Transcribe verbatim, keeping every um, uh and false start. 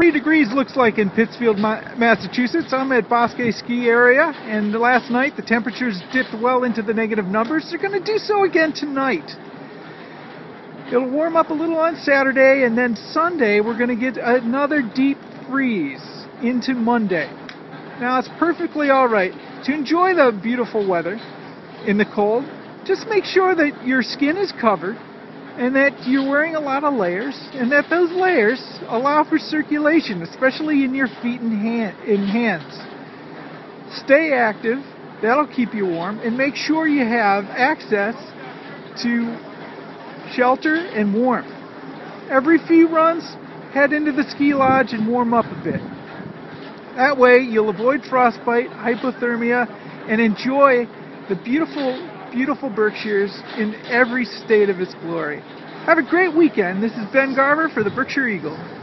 forty degrees looks like in Pittsfield, Massachusetts. I'm at Bosque Ski Area, and last night the temperatures dipped well into the negative numbers. They're going to do so again tonight. It'll warm up a little on Saturday, and then Sunday we're going to get another deep freeze into Monday. Now it's perfectly alright to enjoy the beautiful weather in the cold. Just make sure that your skin is covered and that you're wearing a lot of layers, and that those layers allow for circulation, especially in your feet and hand, in hands. Stay active, that'll keep you warm, and make sure you have access to shelter and warmth. Every few runs, head into the ski lodge and warm up a bit. That way you'll avoid frostbite, hypothermia, and enjoy the beautiful beautiful Berkshires in every state of its glory. Have a great weekend. This is Ben Garver for the Berkshire Eagle.